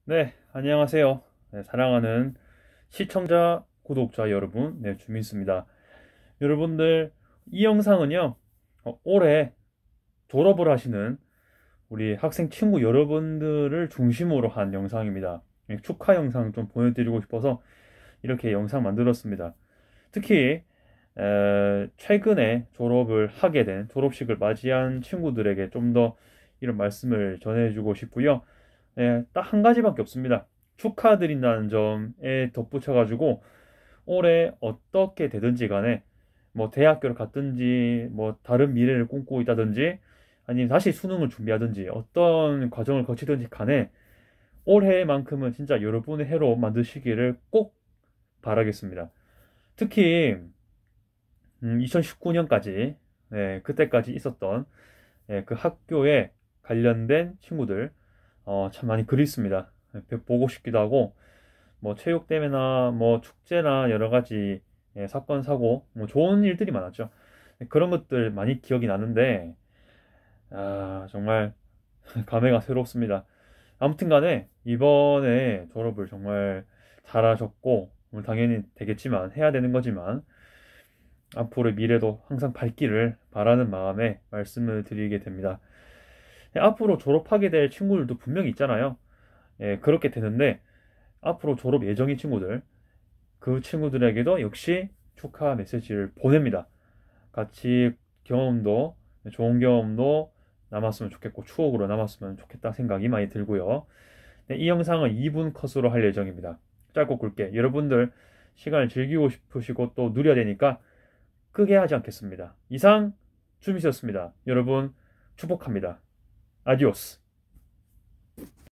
네, 안녕하세요. 네, 사랑하는 시청자, 구독자 여러분, 네, 주민수입니다. 여러분들, 이 영상은요, 올해 졸업을 하시는 우리 학생 친구 여러분들을 중심으로 한 영상입니다. 축하 영상 좀 보내드리고 싶어서 이렇게 영상 만들었습니다. 특히, 최근에 졸업을 하게 된, 졸업식을 맞이한 친구들에게 좀 더 이런 말씀을 전해주고 싶고요. 네, 딱 한 가지밖에 없습니다. 축하드린다는 점에 덧붙여가지고 올해 어떻게 되든지 간에 뭐 대학교를 갔든지 뭐 다른 미래를 꿈꾸고 있다든지 아니면 다시 수능을 준비하든지 어떤 과정을 거치든지 간에 올해만큼은 진짜 여러분의 해로 만드시기를 꼭 바라겠습니다. 특히 2019년까지 그때까지 있었던 그 학교에 관련된 친구들 참 많이 그립습니다. 보고 싶기도 하고 뭐 체육대회나 뭐 축제나 여러 가지 사건 사고 뭐 좋은 일들이 많았죠. 그런 것들 많이 기억이 나는데 정말 감회가 새롭습니다. 아무튼 간에 이번에 졸업을 정말 잘하셨고 당연히 되겠지만 해야 되는 거지만 앞으로의 미래도 항상 밝기를 바라는 마음에 말씀을 드리게 됩니다. 앞으로 졸업하게 될 친구들도 분명히 있잖아요. 그렇게 되는데 앞으로 졸업 예정인 친구들, 그 친구들에게도 역시 축하 메시지를 보냅니다. 같이 경험도, 좋은 경험도 남았으면 좋겠고, 추억으로 남았으면 좋겠다 생각이 많이 들고요. 네, 이 영상은 2분 컷으로 할 예정입니다. 짧고 굵게. 여러분들 시간을 즐기고 싶으시고 또 누려야 되니까 크게 하지 않겠습니다. 이상, 줌이었습니다. 여러분, 축복합니다. 아디오스.